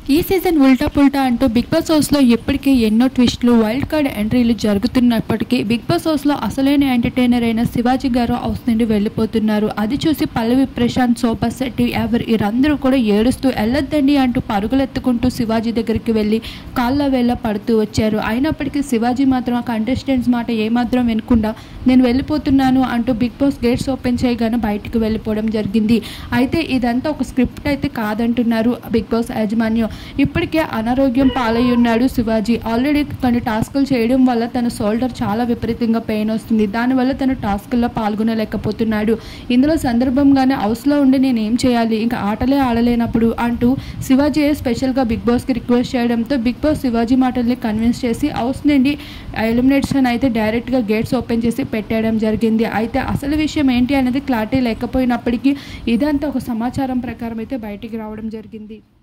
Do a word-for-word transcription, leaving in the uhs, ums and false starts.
ఈ సీజన్ ఉల్టా పుల్టా అంటూ బిగ్ బాస్ హౌస్లో ఇప్పటికే ఎన్నో ట్విస్టులు వైల్డ్ కార్డ్ ఎంట్రీలు జరుగుతున్నప్పటికీ బిగ్ బాస్ హౌస్లో అసలైన ఎంటర్టైనర్ అయిన శివాజీ గారు హౌస్ నుండి వెళ్ళిపోతున్నారు. అది చూసి పల్లవి, ప్రశాంత్, శోభా శెట్టి ఎవరు వీరందరూ కూడా ఏడుస్తూ వెళ్ళొద్దండి అంటూ పరుగులెత్తుకుంటూ శివాజీ దగ్గరికి వెళ్ళి కాళ్ళ వేళ్ళ పడుతూ వచ్చారు. అయినప్పటికీ శివాజీ మాత్రం ఆ కంటెస్టెంట్స్ మాట ఏమాత్రం వినకుండా నేను వెళ్ళిపోతున్నాను అంటూ బిగ్ బాస్ గేట్స్ ఓపెన్ చేయగానే బయటికి వెళ్ళిపోవడం జరిగింది. అయితే ఇదంతా ఒక స్క్రిప్ట్ అయితే కాదంటున్నారు బిగ్ బాస్ యాజమాన్యం. ఇప్పటికే అనారోగ్యం పాలై ఉన్నాడు శివాజీ. ఆల్రెడీ కొన్ని టాస్కులు చేయడం వల్ల తన షోల్డర్ చాలా విపరీతంగా పెయిన్ వస్తుంది. దానివల్ల తను టాస్కుల్లో పాల్గొనలేకపోతున్నాడు. ఇందులో సందర్భంగానే హౌస్లో ఉండి నేను ఏం చేయాలి, ఇంకా ఆటలే ఆడలేనప్పుడు అంటూ శివాజీ స్పెషల్గా బిగ్ బాస్కి రిక్వెస్ట్ చేయడంతో బిగ్ బాస్ శివాజీ మాటల్ని కన్విన్స్ చేసి హౌస్ నుండి ఎలిమినేషన్ అయితే డైరెక్ట్గా గేట్స్ ఓపెన్ చేసి పెట్టేయడం జరిగింది. అయితే అసలు విషయం ఏంటి అనేది క్లారిటీ లేకపోయినప్పటికీ ఇదంతా ఒక సమాచారం ప్రకారం అయితే బయటికి రావడం జరిగింది.